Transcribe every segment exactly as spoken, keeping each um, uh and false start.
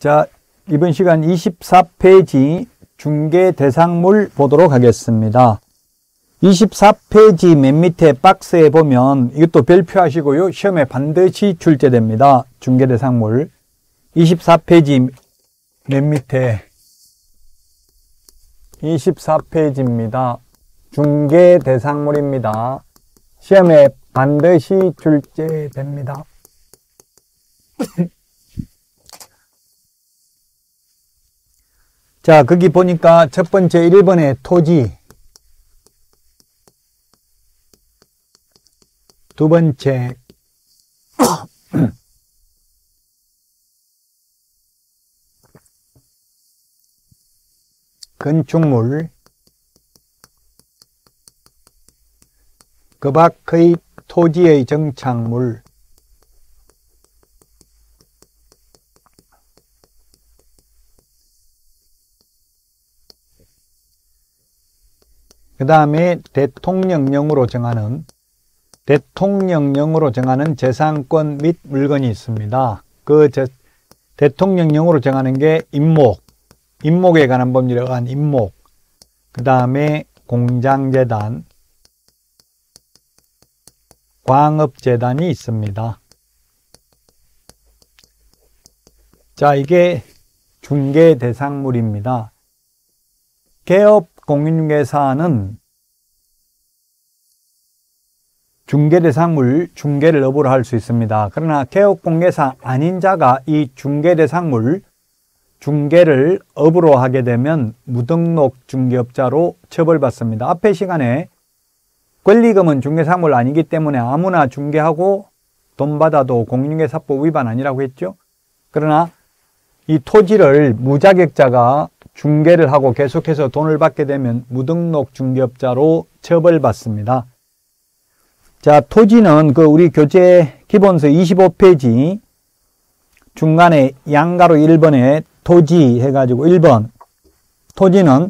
자, 이번 시간 이십사 페이지 중개대상물 보도록 하겠습니다. 이십사 페이지 맨 밑에 박스에 보면 이것도 별표하시고요. 시험에 반드시 출제됩니다. 중개대상물. 이십사 페이지 맨 밑에 이십사 페이지입니다. 중개대상물입니다. 시험에 반드시 출제됩니다. 자, 거기 보니까 첫 번째 일 번에 토지, 두 번째 건축물, 그 밖의 토지의 정착물, 그 다음에 대통령령으로 정하는 대통령령으로 정하는 재산권 및 물건이 있습니다. 그 제, 대통령령으로 정하는 게 임목, 임목에 관한 법률에 의한 임목, 그 다음에 공장재단, 광업재단이 있습니다. 자, 이게 중개대상물입니다. 개업 공인중개사는 중개대상물 중개를 업으로 할 수 있습니다. 그러나 개업공개사 아닌 자가 이 중개대상물 중개를 업으로 하게 되면 무등록 중개업자로 처벌받습니다. 앞의 시간에 권리금은 중개상물 아니기 때문에 아무나 중개하고 돈 받아도 공인중개사법 위반 아니라고 했죠. 그러나 이 토지를 무자격자가 중개를 하고 계속해서 돈을 받게 되면 무등록 중개업자로 처벌받습니다. 자, 토지는 그 우리 교재 기본서 이십오 페이지 중간에 양가로 일 번에 토지 해가지고 일 번 토지는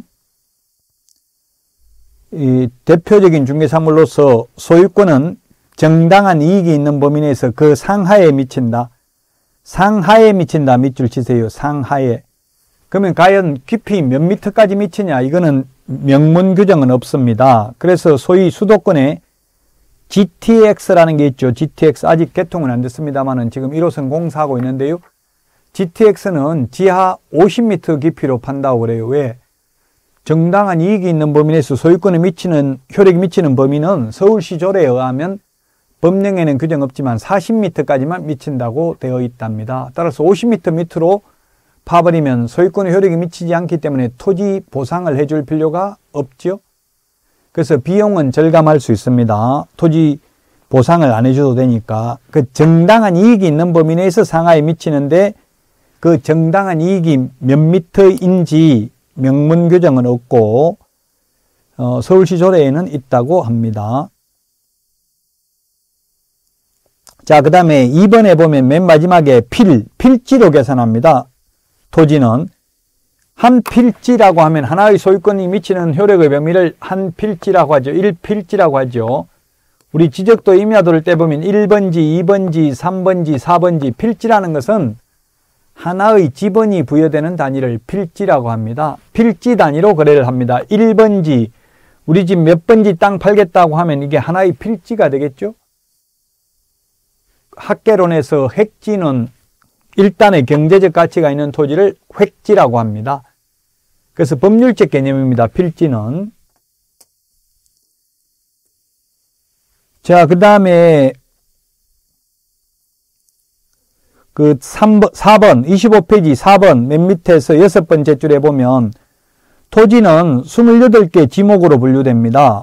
이 대표적인 중개사물로서 소유권은 정당한 이익이 있는 범위 내에서 그 상하에 미친다. 상하에 미친다. 밑줄 치세요. 상하에. 그러면 과연 깊이 몇 미터까지 미치냐? 이거는 명문 규정은 없습니다. 그래서 소위 수도권에 지티엑스라는 게 있죠. 지티엑스 아직 개통은 안 됐습니다만은 지금 일 호선 공사하고 있는데요. 지티엑스는 지하 오십 미터 깊이로 판다고 그래요. 왜? 정당한 이익이 있는 범위 내에서 소유권에 미치는 효력이 미치는 범위는 서울시 조례에 의하면 법령에는 규정 없지만 사십 미터까지만 미친다고 되어 있답니다. 따라서 오십 미터 밑으로 파버리면 소유권의 효력이 미치지 않기 때문에 토지 보상을 해줄 필요가 없죠. 그래서 비용은 절감할 수 있습니다. 토지 보상을 안 해줘도 되니까. 그 정당한 이익이 있는 범위 내에서 상하에 미치는데 그 정당한 이익이 몇 미터인지 명문 규정은 없고 어, 서울시 조례에는 있다고 합니다. 자, 그 다음에 이 번에 보면 맨 마지막에 필, 필지로 계산합니다. 토지는 한 필지라고 하면 하나의 소유권이 미치는 효력의 범위를 한 필지라고 하죠. 일 필지라고 하죠. 우리 지적도 임야도를 떼보면 일 번지, 이 번지, 삼 번지, 사 번지 필지라는 것은 하나의 지번이 부여되는 단위를 필지라고 합니다. 필지 단위로 거래를 합니다. 일 번지, 우리 집 몇 번지 땅 팔겠다고 하면 이게 하나의 필지가 되겠죠. 학계론에서 획지는 일단의 경제적 가치가 있는 토지를 획지라고 합니다. 그래서 법률적 개념입니다. 필지는. 자, 그 다음에 그 삼 번, 사 번, 이십오 페이지 사 번 맨 밑에서 여섯 번째 줄에 보면 토지는 이십팔 개 지목으로 분류됩니다.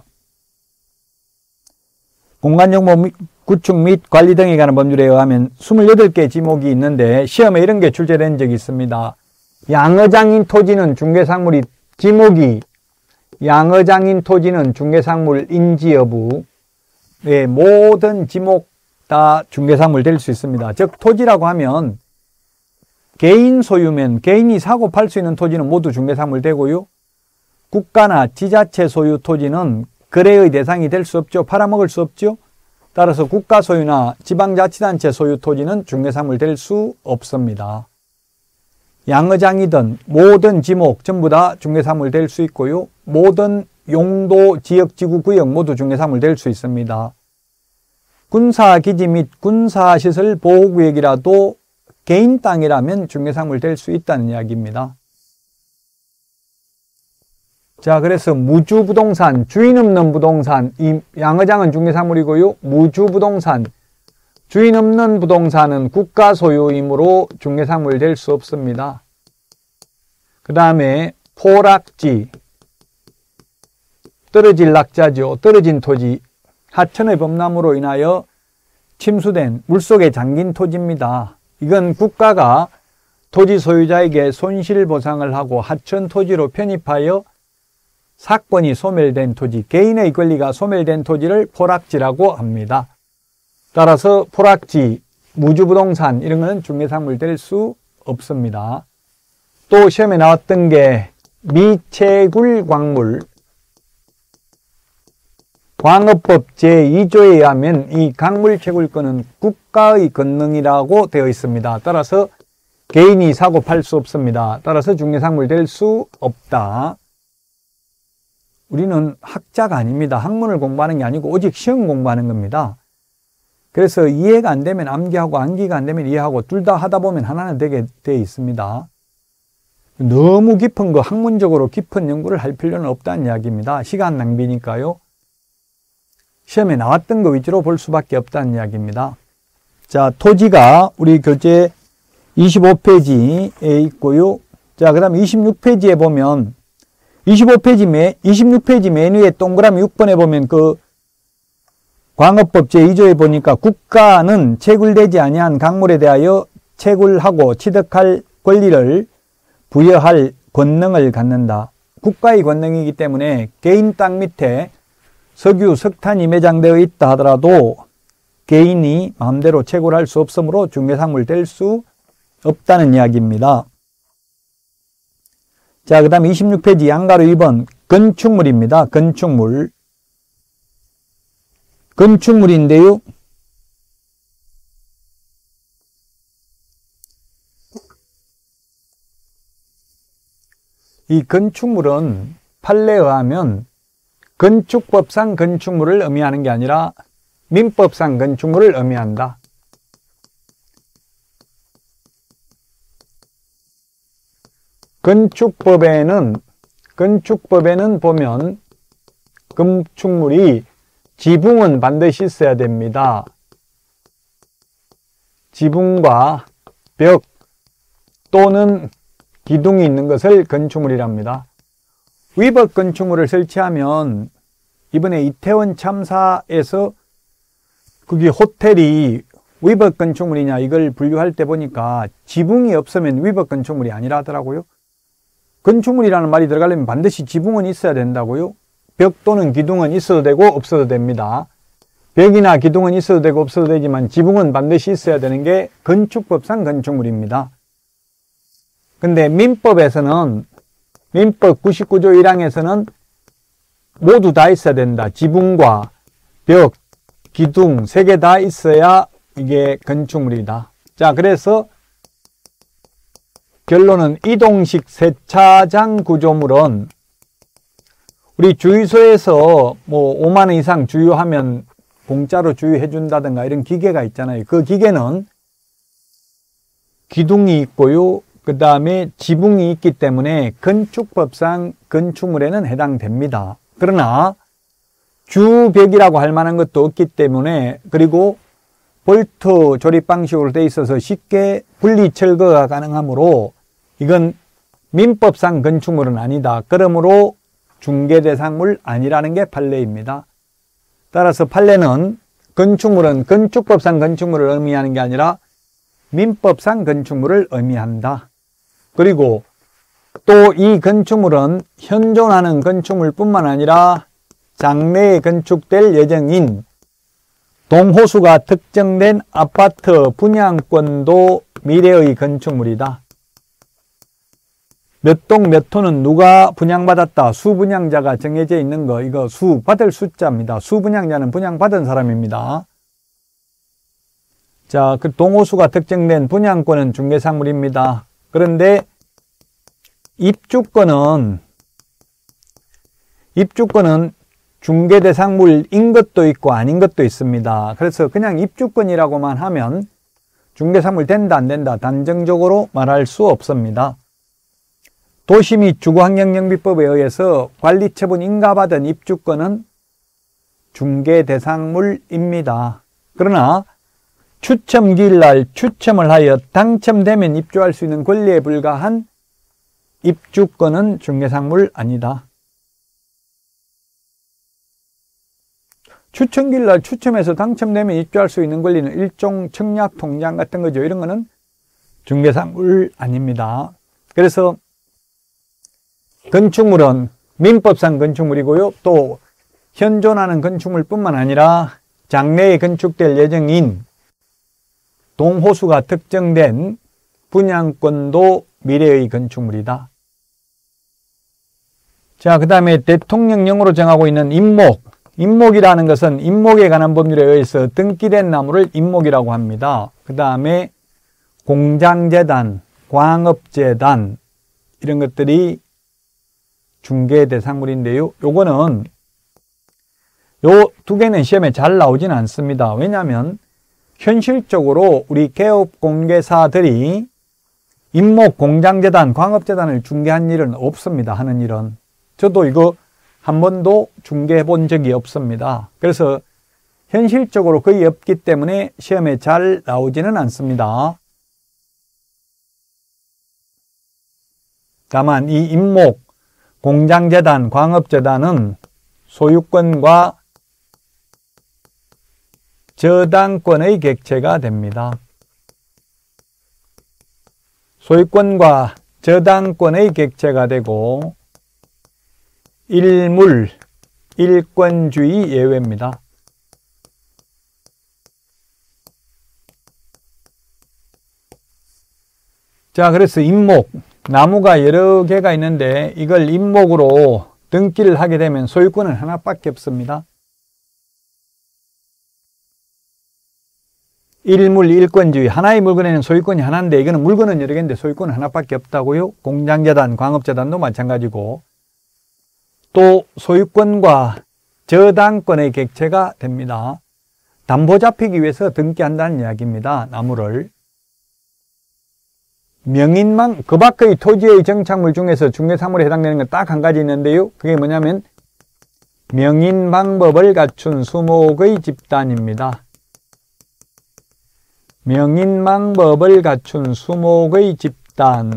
공간정보 구축 및 관리 등에 관한 법률에 의하면 이십팔 개 지목이 있는데 시험에 이런 게 출제된 적이 있습니다. 양어장인 토지는 중개상물이 지목이 양어장인 토지는 중개상물 인지 여부 네, 모든 지목 다 중개상물 될 수 있습니다. 즉 토지라고 하면 개인 소유면 개인이 사고 팔 수 있는 토지는 모두 중개상물 되고요. 국가나 지자체 소유 토지는 거래의 대상이 될 수 없죠. 팔아먹을 수 없죠. 따라서 국가 소유나 지방자치단체 소유 토지는 중개상물 될 수 없습니다. 양어장이든 모든 지목 전부 다 중개사물 될 수 있고요. 모든 용도, 지역, 지구, 구역 모두 중개사물 될 수 있습니다. 군사기지 및 군사시설 보호구역이라도 개인 땅이라면 중개사물 될 수 있다는 이야기입니다. 자, 그래서 무주부동산, 주인 없는 부동산, 이 양어장은 중개사물이고요. 무주부동산, 주인 없는 부동산은 국가 소유이므로 중개사물 될 수 없습니다. 그 다음에 포락지, 떨어질 낙자죠. 떨어진 토지, 하천의 범람으로 인하여 침수된 물속에 잠긴 토지입니다. 이건 국가가 토지 소유자에게 손실보상을 하고 하천 토지로 편입하여 사건이 소멸된 토지, 개인의 권리가 소멸된 토지를 포락지라고 합니다. 따라서 포락지, 무주부동산 이런 것은 중개사물 될 수 없습니다. 또 시험에 나왔던 게 미채굴 광물, 광업법 제이 조에 의하면 이 광물 채굴권은 국가의 권능이라고 되어 있습니다. 따라서 개인이 사고 팔 수 없습니다. 따라서 중개사물 될 수 없다. 우리는 학자가 아닙니다. 학문을 공부하는 게 아니고 오직 시험 공부하는 겁니다. 그래서 이해가 안 되면 암기하고 암기가 안 되면 이해하고 둘 다 하다 보면 하나는 되게 되어 있습니다. 너무 깊은 거, 학문적으로 깊은 연구를 할 필요는 없다는 이야기입니다. 시간 낭비니까요. 시험에 나왔던 거 위주로 볼 수밖에 없다는 이야기입니다. 자, 토지가 우리 교재 이십오 페이지에 있고요. 자, 그 다음에 이십육 페이지에 보면 이십오 페이지 매, 이십육 페이지 맨 위에 동그라미 육 번에 보면 그 광업법 제이 조에 보니까 국가는 채굴되지 아니한 강물에 대하여 채굴하고 취득할 권리를 부여할 권능을 갖는다. 국가의 권능이기 때문에 개인 땅 밑에 석유, 석탄이 매장되어 있다 하더라도 개인이 마음대로 채굴할 수 없으므로 중개사물 될 수 없다는 이야기입니다. 자, 그 다음에 이십육 페이지 양가로 이 번 건축물입니다. 건축물. 건축물인데요. 이 건축물은 판례에 의하면 건축법상 건축물을 의미하는 게 아니라 민법상 건축물을 의미한다. 건축법에는 건축법에는 보면 건축물이 지붕은 반드시 있어야 됩니다. 지붕과 벽 또는 기둥이 있는 것을 건축물이랍니다. 위법 건축물을 설치하면 이번에 이태원 참사에서 거기 호텔이 위법 건축물이냐 이걸 분류할 때 보니까 지붕이 없으면 위법 건축물이 아니라 하더라고요. 건축물이라는 말이 들어가려면 반드시 지붕은 있어야 된다고요. 벽 또는 기둥은 있어도 되고 없어도 됩니다. 벽이나 기둥은 있어도 되고 없어도 되지만 지붕은 반드시 있어야 되는 게 건축법상 건축물입니다. 근데 민법에서는 민법 구십구 조 일 항에서는 모두 다 있어야 된다. 지붕과 벽, 기둥 세 개 다 있어야 이게 건축물이다. 자, 그래서 결론은 이동식 세차장 구조물은 우리 주유소에서 뭐 오만 원 이상 주유하면 공짜로 주유해 준다든가 이런 기계가 있잖아요. 그 기계는 기둥이 있고요. 그 다음에 지붕이 있기 때문에 건축법상 건축물에는 해당됩니다. 그러나 주벽이라고 할 만한 것도 없기 때문에, 그리고 볼트 조립 방식으로 되어 있어서 쉽게 분리 철거가 가능하므로 이건 민법상 건축물은 아니다. 그러므로 중개대상물 아니라는 게 판례입니다. 따라서 판례는 건축물은 건축법상 건축물을 의미하는 게 아니라 민법상 건축물을 의미한다. 그리고 또 이 건축물은 현존하는 건축물뿐만 아니라 장래에 건축될 예정인 동호수가 특정된 아파트 분양권도 미래의 건축물이다. 몇 동 몇 호는 누가 분양받았다. 수분양자가 정해져 있는 거, 이거 수 받을 숫자입니다. 수분양자는 분양받은 사람입니다. 자, 그 동호수가 특정된 분양권은 중개사물입니다. 그런데 입주권은 입주권은 중개대상물인 것도 있고 아닌 것도 있습니다. 그래서 그냥 입주권이라고만 하면 중개상물 된다 안 된다 단정적으로 말할 수 없습니다. 도시 및 주거환경정비법에 의해서 관리처분 인가받은 입주권은 중개대상물입니다. 그러나 추첨기일날 추첨을 하여 당첨되면 입주할 수 있는 권리에 불과한 입주권은 중개상물 아니다. 추첨기일날 추첨해서 당첨되면 입주할 수 있는 권리는 일종 청약 통장 같은 거죠. 이런 거는 중개상물 아닙니다. 그래서 건축물은 민법상 건축물이고요. 또 현존하는 건축물뿐만 아니라 장래에 건축될 예정인 동호수가 특정된 분양권도 미래의 건축물이다. 자, 그 다음에 대통령령으로 정하고 있는 임목. 임목이라는 것은 임목에 관한 법률에 의해서 등기된 나무를 임목이라고 합니다. 그 다음에 공장재단, 광업재단 이런 것들이 중개 대상물인데요. 요거는 요 두 개는 시험에 잘 나오지는 않습니다. 왜냐하면 현실적으로 우리 개업공개사들이 임목, 공장재단, 광업재단을 중개한 일은 없습니다. 하는 일은. 저도 이거 한 번도 중개해 본 적이 없습니다. 그래서 현실적으로 거의 없기 때문에 시험에 잘 나오지는 않습니다. 다만 이 임목, 공장재단, 광업재단은 소유권과 저당권의 객체가 됩니다. 소유권과 저당권의 객체가 되고 일물, 일권주의 예외입니다. 자, 그래서 임목, 나무가 여러 개가 있는데 이걸 임목으로 등기를 하게 되면 소유권은 하나밖에 없습니다. 일물, 일권주의. 하나의 물건에는 소유권이 하나인데 이거는 물건은 여러 개인데 소유권은 하나밖에 없다고요. 공장재단, 광업재단도 마찬가지고 또 소유권과 저당권의 객체가 됩니다. 담보 잡히기 위해서 등기한다는 이야기입니다. 나무를. 명인망, 그 밖의 토지의 정착물 중에서 중개상물에 해당되는 건 딱 한 가지 있는데요. 그게 뭐냐면 명인방법을 갖춘 수목의 집단입니다. 명인방법을 갖춘 수목의 집단.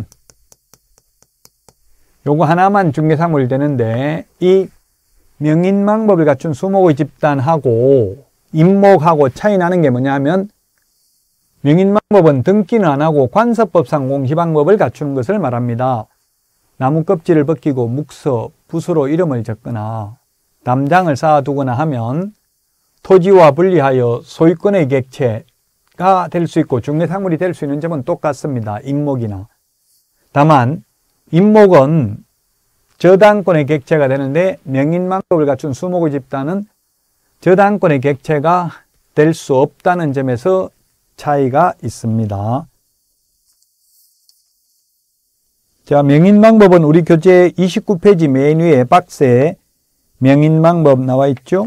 요거 하나만 중개상물 되는데 이 명인방법을 갖춘 수목의 집단하고 임목하고 차이 나는 게 뭐냐면 명인방법은 등기는 안 하고 관서법상 공시방법을 갖추는 것을 말합니다. 나무 껍질을 벗기고 묵서, 붓으로 이름을 적거나 담장을 쌓아두거나 하면 토지와 분리하여 소유권의 객체가 될 수 있고 중개상물이 될 수 있는 점은 똑같습니다. 임목이나. 다만 임목은 저당권의 객체가 되는데 명인방법을 갖춘 수목의 집단은 저당권의 객체가 될 수 없다는 점에서 차이가 있습니다. 자, 명인방법은 우리 교재 이십구 페이지 맨 위에 박스에 명인방법 나와 있죠?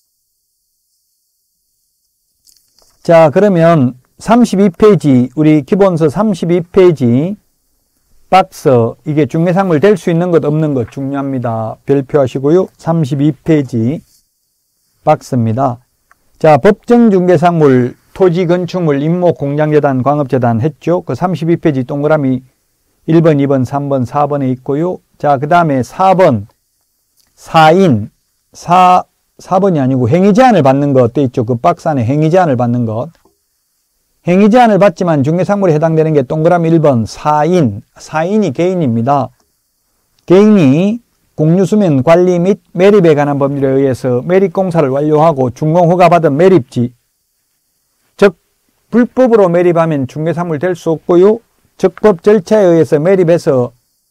자, 그러면 삼십이 페이지, 우리 기본서 삼십이 페이지 박스, 이게 중개상물 될 수 있는 것 없는 것 중요합니다. 별표하시고요. 삼십이 페이지 박스입니다. 자, 법정 중개상물 토지, 건축물, 임목, 공장재단, 광업재단 했죠. 그 삼십이 페이지 동그라미 일 번, 이 번, 삼 번, 사 번에 있고요. 자, 그 다음에 사 번, 사인, 사, 사 번이 아니고 행위제한을 받는 것 돼 있죠. 그 박스 안에 행위제한을 받는 것. 행위제한을 받지만 중개상물에 해당되는 게 동그라미 일 번, 사인, 사인이 개인입니다. 개인이 공유수면 관리 및 매립에 관한 법률에 의해서 매립공사를 완료하고 준공허가받은 매립지, 즉 불법으로 매립하면 중개상물 될 수 없고요. 적법 절차에 의해서 매립해서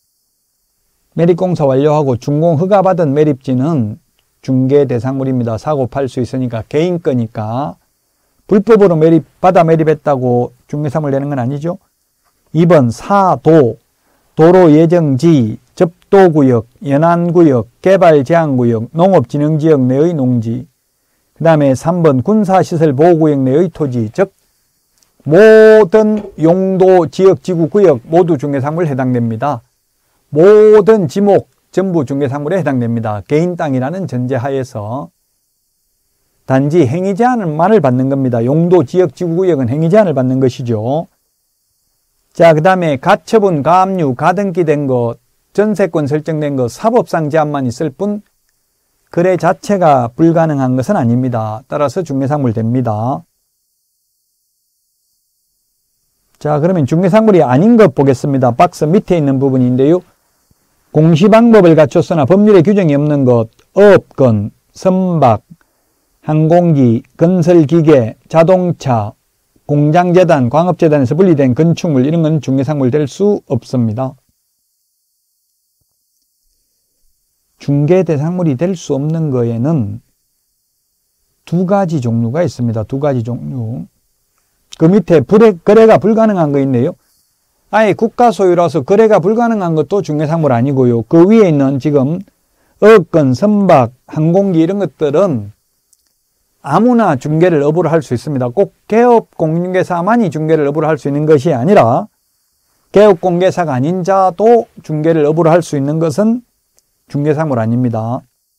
매립공사 완료하고 준공허가받은 매립지는 중개대상물입니다. 사고 팔 수 있으니까 개인 거니까. 불법으로 매립, 받아 매립했다고 중개상물 내는 건 아니죠. 이 번 사도, 도로 예정지, 접도구역, 연안구역, 개발제한구역, 농업진흥지역 내의 농지, 그 다음에 삼 번 군사시설 보호구역 내의 토지, 즉 모든 용도, 지역, 지구, 구역 모두 중개상물에 해당됩니다. 모든 지목 전부 중개상물에 해당됩니다. 개인 땅이라는 전제하에서 단지 행위 제한만을 받는 겁니다. 용도, 지역, 지구, 구역은 행위 제한을 받는 것이죠. 자, 그 다음에 가처분, 가압류, 가등기된 것, 전세권 설정된 것, 사법상 제한만 있을 뿐 거래 자체가 불가능한 것은 아닙니다. 따라서 중개상물 됩니다. 자, 그러면 중개상물이 아닌 것 보겠습니다. 박스 밑에 있는 부분인데요. 공시방법을 갖췄으나 법률에 규정이 없는 것, 어업권, 선박, 항공기, 건설기계, 자동차, 공장재단, 광업재단에서 분리된 건축물 이런 건 중개상물 될 수 없습니다. 중개대상물이 될 수 없는 거에는 두 가지 종류가 있습니다. 두 가지 종류. 그 밑에 불에, 거래가 불가능한 거 있네요. 아예 국가 소유라서 거래가 불가능한 것도 중개상물 아니고요. 그 위에 있는 지금 어권, 선박, 항공기 이런 것들은 아무나 중개를 업으로 할 수 있습니다. 꼭 개업공인중개사만이 중개를 업으로 할 수 있는 것이 아니라 개업공개사가 아닌 자도 중개를 업으로 할 수 있는 것은 중개상물 아닙니다.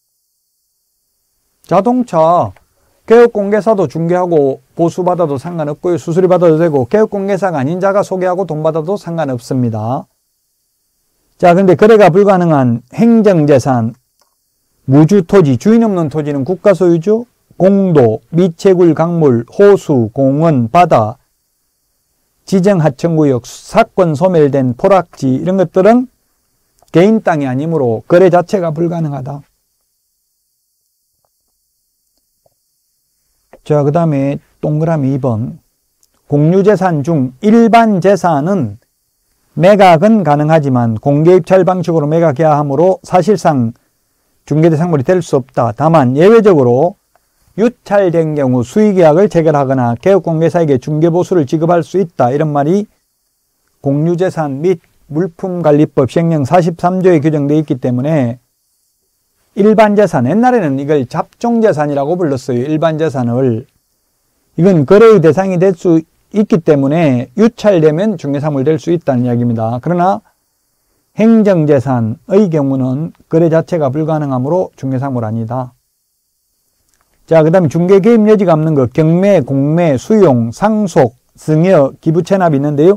자동차 개업공개사도 중개하고 보수받아도 상관없고요. 수수료 받아도 되고 개업공개사가 아닌 자가 소개하고 돈 받아도 상관없습니다. 자, 근데 거래가 불가능한 행정재산, 무주토지, 주인 없는 토지는 국가 소유죠. 공도, 미채굴, 강물, 호수, 공원, 바다, 지정하천구역, 사건 소멸된 포락지 이런 것들은 개인 땅이 아니므로 거래 자체가 불가능하다. 자, 그 다음에 동그라미 이 번. 공유재산 중 일반 재산은 매각은 가능하지만 공개입찰 방식으로 매각해야 하므로 사실상 중개대상물이 될 수 없다. 다만 예외적으로 유찰된 경우 수의계약을 체결하거나 개업공개사에게 중개보수를 지급할 수 있다. 이런 말이 공유재산 및 물품관리법 시행령 사십삼 조에 규정되어 있기 때문에 일반재산, 옛날에는 이걸 잡종재산이라고 불렀어요. 일반재산을. 이건 거래의 대상이 될 수 있기 때문에 유찰되면 중개상물 될 수 있다는 이야기입니다. 그러나 행정재산의 경우는 거래 자체가 불가능하므로 중개상물 아니다. 자, 그 다음에 중개개입 여지가 없는 것, 경매, 공매, 수용, 상속, 승여, 기부채납이 있는데요.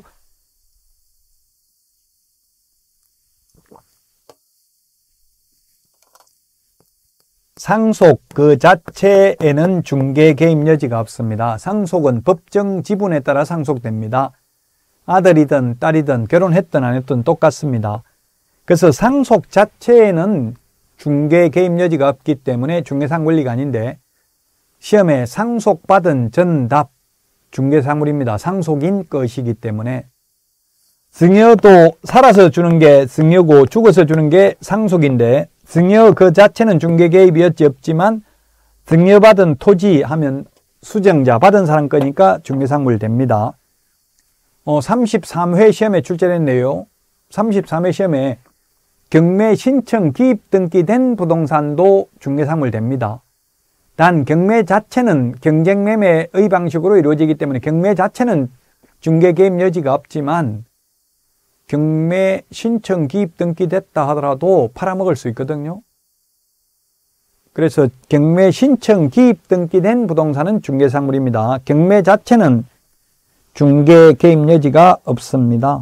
상속 그 자체에는 중개 개입 여지가 없습니다. 상속은 법정 지분에 따라 상속됩니다. 아들이든 딸이든 결혼했든 안 했든 똑같습니다. 그래서 상속 자체에는 중개 개입 여지가 없기 때문에 중개상 권리가 아닌데 시험에 상속받은 전답 중개사물입니다. 상속인 것이기 때문에 승여도 살아서 주는 게 승여고 죽어서 주는 게 상속인데 승여 그 자체는 중개 개입이 없지만 승여받은 토지 하면 수정자 받은 사람 거니까 중개상물 됩니다. 어, 삼십삼 회 시험에 출제됐네요. 삼십삼 회 시험에 경매 신청 기입 등기된 부동산도 중개상물 됩니다. 단 경매 자체는 경쟁매매의 방식으로 이루어지기 때문에 경매 자체는 중개 개입 여지가 없지만 경매 신청 기입 등기됐다 하더라도 팔아먹을 수 있거든요. 그래서 경매 신청 기입 등기된 부동산은 중개상물입니다. 경매 자체는 중개 개입 여지가 없습니다.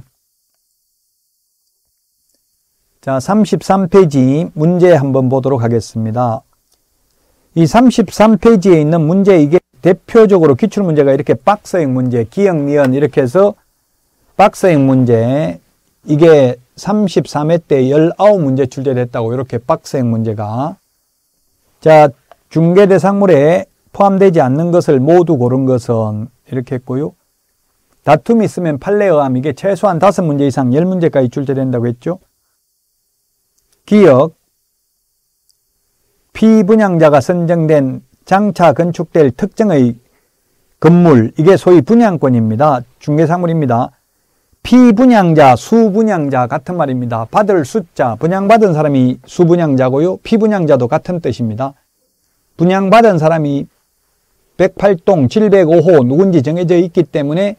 자, 삼십삼 페이지 문제 한번 보도록 하겠습니다. 이 삼십삼 페이지에 있는 문제, 이게 대표적으로 기출문제가 이렇게 박스형 문제, 기역, 니은 이렇게 해서 박스형 문제, 이게 삼십삼 회 때 십구 문제 출제됐다고 이렇게 박스형 문제가. 자, 중개대상물에 포함되지 않는 것을 모두 고른 것은 이렇게 했고요. 다툼이 있으면 판례에 의하면 이게 최소한 다섯 문제 이상 십 문제까지 출제된다고 했죠. 기역, 피분양자가 선정된 장차 건축될 특정의 건물, 이게 소위 분양권입니다. 중개상물입니다. 피분양자, 수분양자 같은 말입니다. 받을 숫자, 분양받은 사람이 수분양자고요. 피분양자도 같은 뜻입니다. 분양받은 사람이 백팔 동 칠백오 호 누군지 정해져 있기 때문에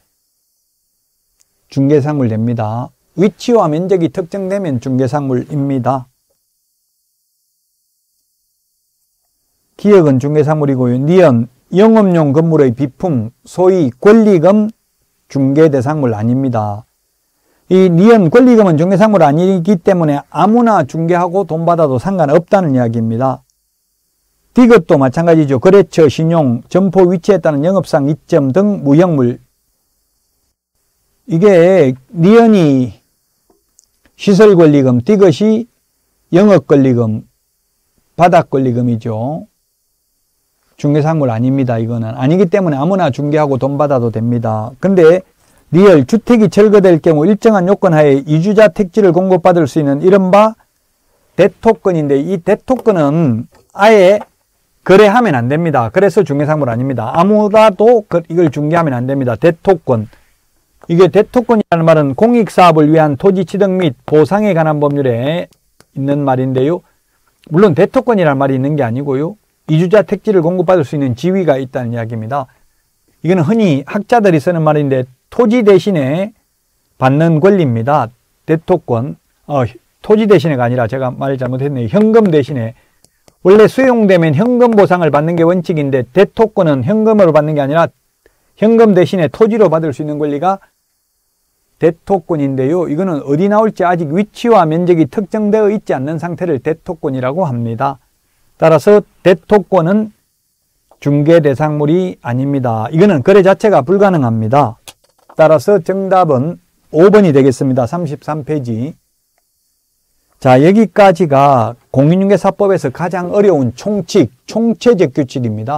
중개상물 됩니다. 위치와 면적이 특정되면 중개상물입니다. 기역은 중개상물이고요. 니은, 영업용 건물의 비품, 소위 권리금 중개대상물 아닙니다. 이 니은 권리금은 중개상물 아니기 때문에 아무나 중개하고 돈 받아도 상관없다는 이야기입니다. 디귿도 마찬가지죠. 거래처, 신용, 점포 위치에 따른 영업상 이점 등 무형물. 이게 니은이 시설권리금, 디귿이 영업권리금, 바닥권리금이죠. 중개상물 아닙니다. 이거는 아니기 때문에 아무나 중개하고 돈 받아도 됩니다. 근데 리얼 주택이 철거될 경우 일정한 요건하에 이주자 택지를 공급받을 수 있는 이른바 대토권인데, 이 대토권은 아예 거래하면 안 됩니다. 그래서 중개상물 아닙니다. 아무라도 이걸 중개하면 안 됩니다. 대토권. 이게 대토권이라는 말은 공익사업을 위한 토지 취득 및 보상에 관한 법률에 있는 말인데요. 물론 대토권이라는 말이 있는 게 아니고요. 이주자 택지를 공급받을 수 있는 지위가 있다는 이야기입니다. 이거는 흔히 학자들이 쓰는 말인데 토지 대신에 받는 권리입니다. 대토권. 어, 토지 대신에가 아니라 제가 말 잘못했네요. 현금 대신에. 원래 수용되면 현금 보상을 받는 게 원칙인데 대토권은 현금으로 받는 게 아니라 현금 대신에 토지로 받을 수 있는 권리가 대토권인데요. 이거는 어디 나올지 아직 위치와 면적이 특정되어 있지 않는 상태를 대토권이라고 합니다. 따라서 대토권은 중개대상물이 아닙니다. 이거는 거래 자체가 불가능합니다. 따라서 정답은 오 번이 되겠습니다. 삼십삼 페이지. 자, 여기까지가 공인중개사법에서 가장 어려운 총칙, 총체적 규칙입니다.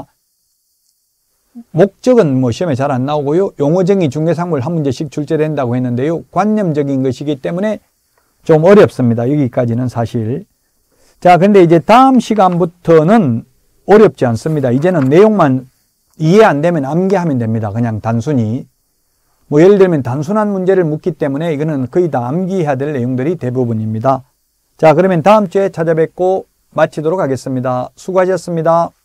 목적은 뭐 시험에 잘 안 나오고요. 용어정의 중개상물 한 문제씩 출제된다고 했는데요. 관념적인 것이기 때문에 좀 어렵습니다. 여기까지는 사실. 자, 근데 이제 다음 시간부터는 어렵지 않습니다. 이제는 내용만 이해 안 되면 암기하면 됩니다. 그냥 단순히. 뭐 예를 들면 단순한 문제를 묻기 때문에 이거는 거의 다 암기해야 될 내용들이 대부분입니다. 자, 그러면 다음 주에 찾아뵙고 마치도록 하겠습니다. 수고하셨습니다.